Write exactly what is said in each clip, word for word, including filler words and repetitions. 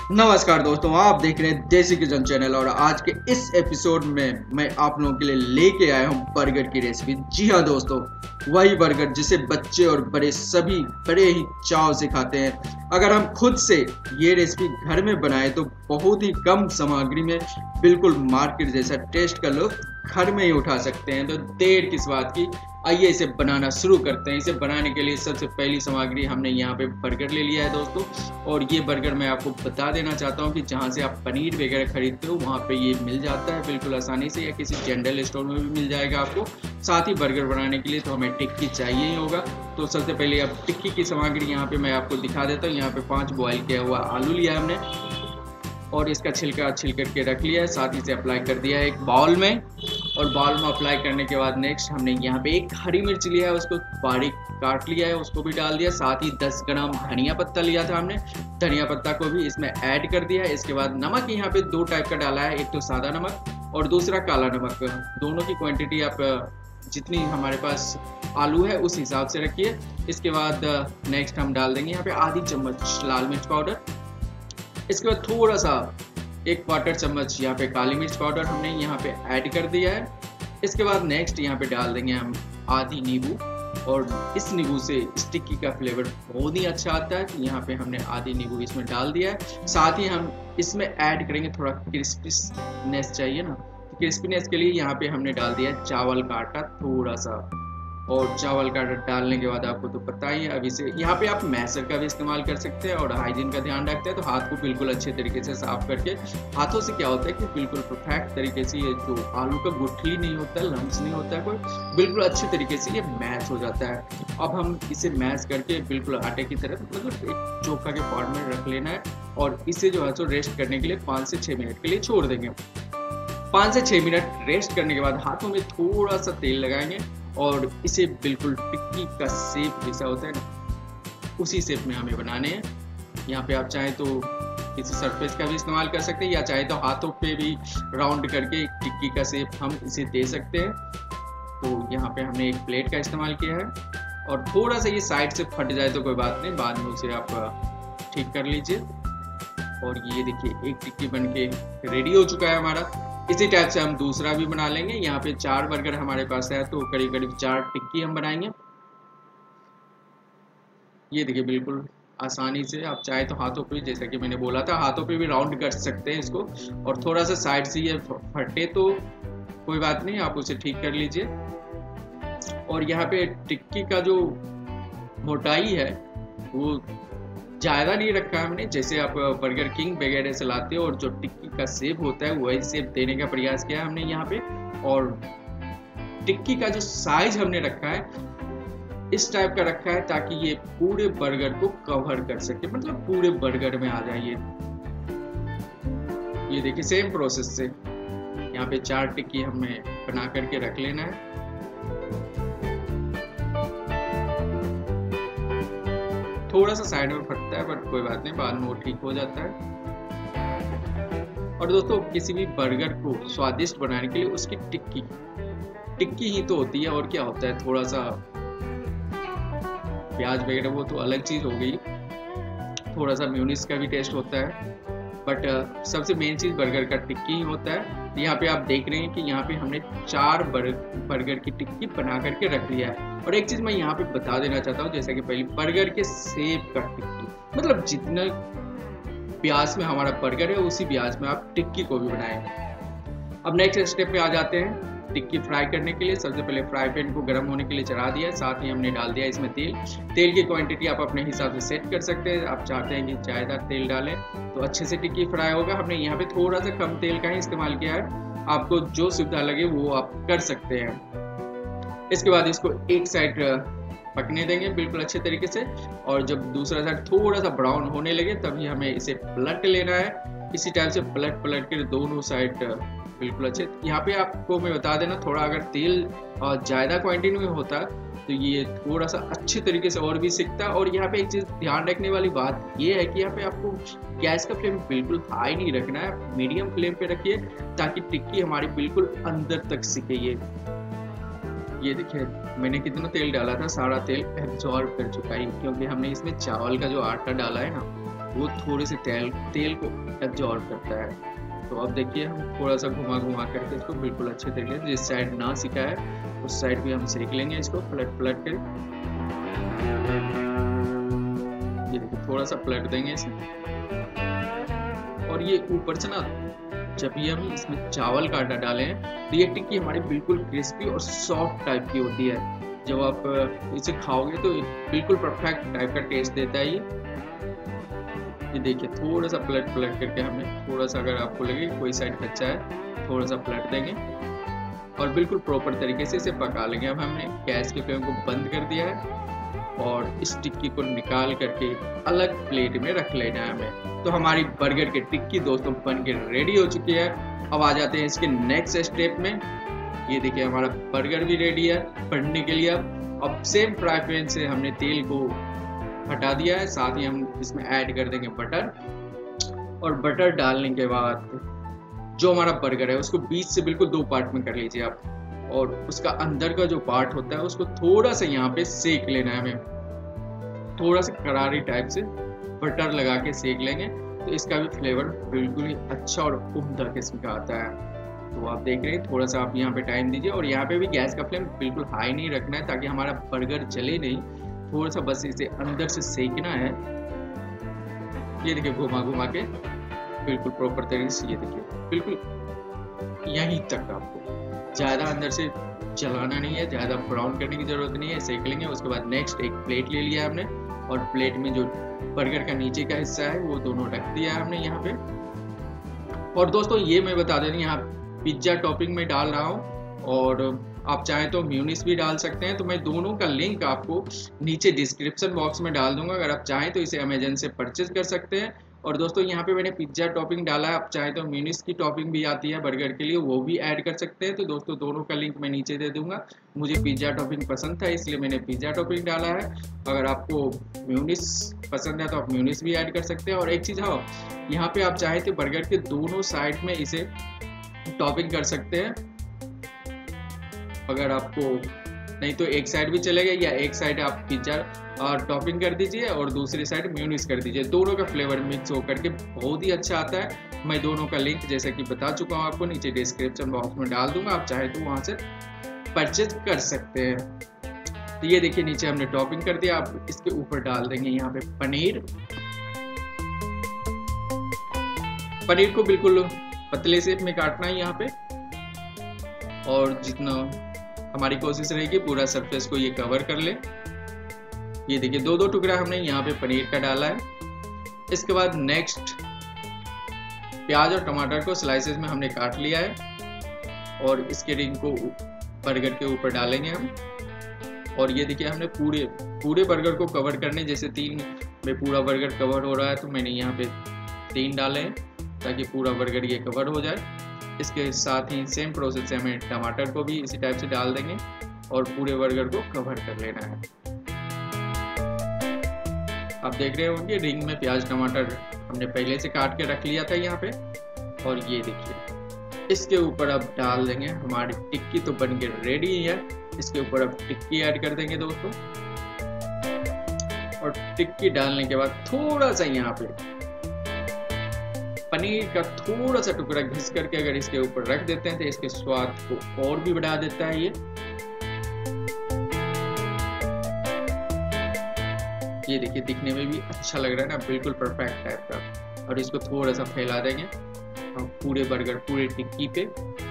नमस्कार दोस्तों, आप देख रहे हैं देसी किचन चैनल और आज के इस एपिसोड में मैं आप लोगों के लिए लेके आया हूं बर्गर की रेसिपी। जी हाँ दोस्तों, वही बर्गर जिसे बच्चे और बड़े सभी बड़े ही चाव से खाते हैं। अगर हम खुद से ये रेसिपी घर में बनाए तो बहुत ही कम सामग्री में बिल्कुल मार्केट जैसा टेस्ट का लुत्फ घर में ही उठा सकते हैं। तो देर किस बात की, आइए इसे बनाना शुरू करते हैं। इसे बनाने के लिए सबसे पहली सामग्री हमने यहाँ पे बर्गर ले लिया है दोस्तों। और ये बर्गर मैं आपको बता देना चाहता हूँ कि जहाँ से आप पनीर वगैरह खरीदते हो वहाँ पे ये मिल जाता है बिल्कुल आसानी से, या किसी जनरल स्टोर में भी मिल जाएगा आपको। साथ ही बर्गर बनाने के लिए तो हमें टिक्की चाहिए ही होगा। तो सबसे पहले अब टिक्की की सामग्री यहाँ पे मैं आपको दिखा देता हूँ। यहाँ पे पाँच बॉयल किया हुआ आलू लिया है हमने और इसका छिलका छिल करके रख लिया है। साथ ही से अप्लाई कर दिया है एक बाउल में, और बाउल में अप्लाई करने के बाद नेक्स्ट हमने यहाँ पे एक हरी मिर्च लिया है, उसको बारीक काट लिया है, उसको भी डाल दिया। साथ ही दस ग्राम धनिया पत्ता लिया था हमने, धनिया पत्ता को भी इसमें ऐड कर दिया है। इसके बाद नमक यहाँ पे दो टाइप का डाला है, एक तो सादा नमक और दूसरा काला नमक। दोनों की क्वांटिटी आप जितनी हमारे पास आलू है उस हिसाब से रखिए। इसके बाद नेक्स्ट हम डाल देंगे यहाँ पे आधी चम्मच लाल मिर्च पाउडर। इसके बाद थोड़ा सा एक क्वार्टर चम्मच यहाँ पे काली मिर्च पाउडर हमने यहाँ पे ऐड कर दिया है। इसके बाद नेक्स्ट यहाँ पे डाल देंगे हम आधी नींबू, और इस नींबू से इस टिक्की का फ्लेवर बहुत ही अच्छा आता है। तो यहाँ पे हमने आधी नींबू इसमें डाल दिया है। साथ ही हम इसमें ऐड करेंगे थोड़ा क्रिस्पीनेस चाहिए ना, तो क्रिस्पीनेस के लिए यहाँ पे हमने डाल दिया है चावल का आटा थोड़ा सा। और चावल का आटा डालने के बाद आपको तो पता ही है, अभी से यहाँ पे आप मैशर का भी इस्तेमाल कर सकते हैं। और हाइजीन का ध्यान रखते हैं तो हाथ को बिल्कुल अच्छे तरीके से साफ करके, हाथों से क्या होता है कि बिल्कुल परफेक्ट तरीके से ये जो आलू का गुठली नहीं होता है, लम्स नहीं होता है कोई, बिल्कुल अच्छे तरीके से ये मैश हो जाता है। अब हम इसे मैश करके बिल्कुल आटे की तरह मतलब एक चोखा के फॉर्म में रख लेना है, और इसे जो है सो रेस्ट करने के लिए पाँच से छः मिनट के लिए छोड़ देंगे। पाँच से छः मिनट रेस्ट करने के बाद हाथों में थोड़ा सा तेल लगाएंगे और इसे बिल्कुल टिक्की का शेप जैसा होता है ना, उसी शेप में हमें बनाने हैं। यहाँ पे आप चाहें तो किसी सरफेस का भी इस्तेमाल कर सकते हैं, या चाहे तो हाथों पे भी राउंड करके टिक्की का शेप हम इसे दे सकते हैं। तो यहाँ पे हमने एक प्लेट का इस्तेमाल किया है, और थोड़ा सा ये साइड से फट जाए तो कोई बात नहीं, बाद में उसे आप ठीक कर लीजिए। और ये देखिए एक टिक्की बन के रेडी हो चुका है हमारा। इसी टाइप से हम दूसरा भी बना लेंगे। यहाँ पे चार बर्गर हमारे पास है तो करीब करीब चार टिक्की हम बनाएंगे। ये देखिए बिल्कुल आसानी से आप चाहे तो हाथों पे, जैसा कि मैंने बोला था, हाथों पे भी राउंड कर सकते हैं इसको। और थोड़ा सा साइड से ये फटे तो कोई बात नहीं, आप उसे ठीक कर लीजिए। और यहाँ पे टिक्की का जो मोटाई है वो ज़्यादा नहीं रखा है हमने, जैसे आप बर्गर किंग वगैरह से लाते हो, और जो टिक्की का शेप होता है वही शेप देने का प्रयास किया है हमने यहाँ पे। और टिक्की का जो साइज हमने रखा है इस टाइप का रखा है ताकि ये पूरे बर्गर को कवर कर सके, मतलब पूरे बर्गर में आ जाए। ये देखिए सेम प्रोसेस से यहाँ पे चार टिक्की हमें बना करके रख लेना है। थोड़ा सा साइड में फटता है बट कोई बात नहीं, बाद में वो ठीक हो जाता है। और दोस्तों किसी भी बर्गर को स्वादिष्ट बनाने के लिए उसकी टिक्की टिक्की ही तो होती है, और क्या होता है, थोड़ा सा प्याज वगैरह वो तो अलग चीज़ हो गई, थोड़ा सा म्यूनिस का भी टेस्ट होता है, बट uh, सबसे मेन चीज़ बर्गर का टिक्की ही होता है। यहाँ पे आप देख रहे हैं कि यहाँ पे हमने चार बर, बर्गर की टिक्की बना करके रख लिया है। और एक चीज़ मैं यहाँ पे बता देना चाहता हूँ, जैसा कि पहले बर्गर के शेप का टिक्की, मतलब जितना प्याज में हमारा बर्गर है उसी प्याज में आप टिक्की को भी बनाएंगे। अब नेक्स्ट स्टेप पे आ जाते हैं टिक्की फ्राई करने के लिए। सबसे पहले फ्राई पैन को गर्म होने के लिए चढ़ा दिया, साथ ही हमने डाल दिया इसमें तेल। तेल की क्वांटिटी आप अपने हिसाब से सेट कर सकते हैं, आप चाहते हैं कि ज़्यादा तेल डालें तो अच्छे से टिक्की फ्राई होगा। हमने यहाँ पे थोड़ा सा कम तेल का ही इस्तेमाल किया है, आपको जो सुविधा लगे वो आप कर सकते हैं। इसके बाद इसको एक साइड पकने देंगे बिल्कुल अच्छे तरीके से, और जब दूसरा साइड थोड़ा सा ब्राउन होने लगे तभी हमें इसे पलट लेना है। इसी टाइप से पलट पलट कर दोनों साइड बिल्कुल अच्छे। यहाँ पे आपको मैं बता देना, थोड़ा अगर तेल ज़्यादा क्वांटिटी में होता तो ये थोड़ा सा अच्छे तरीके से और भी सिकता। और यहाँ पे एक चीज़ ध्यान रखने वाली बात ये है कि यहाँ पे आपको गैस का फ्लेम बिल्कुल हाई नहीं रखना है, मीडियम फ्लेम पे रखिए ताकि टिक्की हमारी बिल्कुल अंदर तक सिके। ये ये देखिए मैंने कितना तेल डाला था, सारा तेल एब्जॉर्ब कर चुका है क्योंकि हमने इसमें चावल का जो आटा डाला है ना वो थोड़े से तेल तेल को एब्जॉर्ब करता है। तो अब देखिए हम थोड़ा सा घुमा घुमा करके इसको बिल्कुल अच्छे तरीके से, जिस साइड ना सिका है उस साइड भी हम सेक लेंगे इसको पलट पलट कर। ये देखिए थोड़ा सा पलट देंगे इसे। और ये ऊपर से ना जब ये हम इसमें चावल का आटा डालें तो ये टिक्की हमारी बिल्कुल क्रिस्पी और सॉफ्ट टाइप की होती है। जब आप इसे खाओगे तो बिल्कुल परफेक्ट टाइप का टेस्ट देता है ये। ये देखिए थोड़ा सा पलट पलट करके हमें थोड़ा सा, अगर आपको लगे कोई साइड कच्चा है थोड़ा सा पलट देंगे और बिल्कुल प्रॉपर तरीके से इसे पका लेंगे। अब हमने गैस के फ्लेम को बंद कर दिया है और इस टिक्की को निकाल करके अलग प्लेट में रख लेना है हमें। तो हमारी बर्गर की टिक्की दोस्तों बन के रेडी हो चुकी है। अब आ जाते हैं इसके नेक्स्ट स्टेप में। ये देखिए हमारा बर्गर भी रेडी है बनने के लिए। अब अब सेम फ्राई पैन से हमने तेल को हटा दिया है, साथ ही हम इसमें ऐड कर देंगे बटर। और बटर डालने के बाद जो हमारा बर्गर है उसको बीच से बिल्कुल दो पार्ट में कर लीजिए आप, और उसका अंदर का जो पार्ट होता है उसको थोड़ा सा यहाँ पे सेक लेना है हमें, थोड़ा सा करारी टाइप से बटर लगा के सेक लेंगे तो इसका भी फ्लेवर बिल्कुल ही अच्छा और उम्दा किस्म का आता है। तो आप देख रहे हैं थोड़ा सा आप यहाँ पे टाइम दीजिए, और यहाँ पे भी गैस का फ्लेम बिल्कुल हाई नहीं रखना है ताकि हमारा बर्गर जले नहीं, थोड़ा सा बस इसे अंदर से सेकना है। ये देखिए घुमा घुमा के बिल्कुल प्रॉपर तरीके से, ये देखिए बिल्कुल यहीं तक, आपको ज़्यादा अंदर से जलाना नहीं है, ज़्यादा ब्राउन करने की ज़रूरत नहीं है, सेक लेंगे। उसके बाद नेक्स्ट एक प्लेट ले लिया हमने और प्लेट में जो बर्गर का नीचे का हिस्सा है वो दोनों रख दिया है हमने यहाँ पे। और दोस्तों ये मैं बता दें यहाँ पिज्ज़ा टॉपिंग में डाल रहा हूँ, और आप चाहें तो म्यूनिस भी डाल सकते हैं। तो मैं दोनों का लिंक आपको नीचे डिस्क्रिप्शन बॉक्स में डाल दूंगा, अगर आप चाहें तो इसे अमेजन से परचेज कर सकते हैं। और दोस्तों यहाँ पे मैंने पिज्ज़ा टॉपिंग डाला है, आप चाहें तो म्यूनिस की टॉपिंग भी आती है बर्गर के लिए, वो भी ऐड कर सकते हैं। तो दोस्तों दोनों का लिंक मैं नीचे दे दूंगा। मुझे पिज्ज़ा टॉपिंग पसंद था इसलिए मैंने पिज्ज़ा टॉपिंग डाला है। अगर आपको म्यूनिस पसंद है तो आप म्यूनिस भी ऐड कर सकते हैं। और एक चीज़ हाँ, यहाँ पे आप चाहें तो बर्गर के दोनों साइड में इसे टॉपिंग कर सकते हैं। अगर आपको नहीं तो एक साइड भी चलेगा, या एक साइड आप पिज्ज़ा और टॉपिंग कर दीजिए और दूसरी साइड म्यूनिस कर दीजिए, दोनों का फ्लेवर मिक्स होकर के बहुत ही अच्छा आता है। मैं दोनों का लिंक जैसे कि बता चुका हूँ आपको नीचे डिस्क्रिप्शन बॉक्स में डाल दूंगा, आप चाहे तो वहाँ से परचेज कर सकते हैं। तो ये देखिए नीचे हमने टॉपिंग कर दिया, आप इसके ऊपर डाल देंगे यहाँ पे पनीर। पनीर को बिल्कुल पतले शेप में काटना है यहाँ पे, और जितना हमारी कोशिश रहेगी पूरा सरफेस को ये कवर कर ले। ये देखिए दो दो टुकड़ा हमने यहाँ पे पनीर का डाला है। इसके बाद नेक्स्ट प्याज और टमाटर को स्लाइसेस में हमने काट लिया है, और इसके रिंग को बर्गर के ऊपर डालेंगे हम। और ये देखिए हमने पूरे पूरे बर्गर को कवर करने, जैसे तीन में पूरा बर्गर कवर हो रहा है तो मैंने यहाँ पे तीन डाले हैं ताकि पूरा बर्गर ये कवर हो जाए। इसके साथ ही सेम प्रोसेस से हमें टमाटर को भी इसी टाइप से डाल देंगे और पूरे बर्गर को कवर कर लेना है। आप देख रहे होंगे रिंग में प्याज टमाटर हमने पहले से काट के रख लिया था यहाँ पे। और ये देखिए इसके ऊपर अब डाल देंगे हमारी टिक्की, तो बन के रेडी है। इसके ऊपर अब टिक्की ऐड कर देंगे दोस्तों, और टिक्की डालने के बाद थोड़ा सा यहाँ पे पनीर का थोड़ा सा टुकड़ा घिस करके अगर इसके ऊपर रख देते हैं तो इसके स्वाद को और भी बढ़ा देता है ये। ये देखिए दिखने में भी अच्छा लग रहा है ना, बिल्कुल परफेक्ट टाइप का। और इसको थोड़ा सा फैला देंगे हम पूरे बर्गर पूरे टिक्की पे।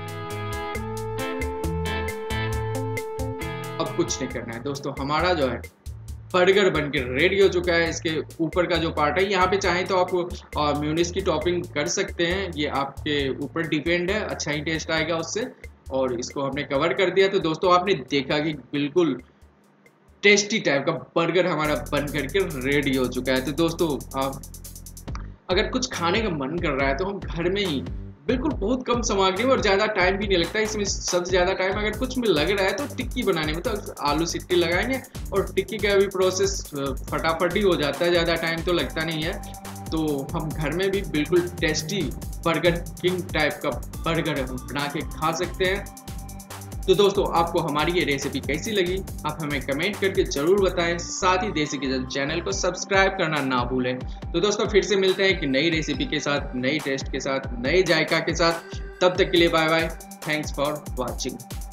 अब कुछ नहीं करना है दोस्तों, हमारा जो है बर्गर बन के रेडी हो चुका है। इसके ऊपर का जो पार्ट है यहाँ पे चाहें तो आप म्यूनिस की टॉपिंग कर सकते हैं, ये आपके ऊपर डिपेंड है, अच्छा ही टेस्ट आएगा उससे। और इसको हमने कवर कर दिया। तो दोस्तों आपने देखा कि बिल्कुल टेस्टी टाइप का बर्गर हमारा बन करके रेडी हो चुका है। तो दोस्तों आप अगर कुछ खाने का मन कर रहा है तो हम घर में ही बिल्कुल बहुत कम सामग्री में और ज़्यादा टाइम भी नहीं लगता, इसमें सबसे ज़्यादा टाइम अगर कुछ में लग रहा है तो टिक्की बनाने में, तो आलू सिट्टी लगाएंगे और टिक्की का भी प्रोसेस फटाफट ही हो जाता है, ज़्यादा टाइम तो लगता नहीं है। तो हम घर में भी बिल्कुल टेस्टी बर्गर किंग टाइप का बर्गर हम बना के खा सकते हैं। तो दोस्तों आपको हमारी ये रेसिपी कैसी लगी आप हमें कमेंट करके जरूर बताएं। साथ ही देसी किचन चैनल को सब्सक्राइब करना ना भूलें। तो दोस्तों फिर से मिलते हैं कि नई रेसिपी के साथ, नई टेस्ट के साथ, नए जायका के साथ। तब तक के लिए bye bye. Thanks for watching.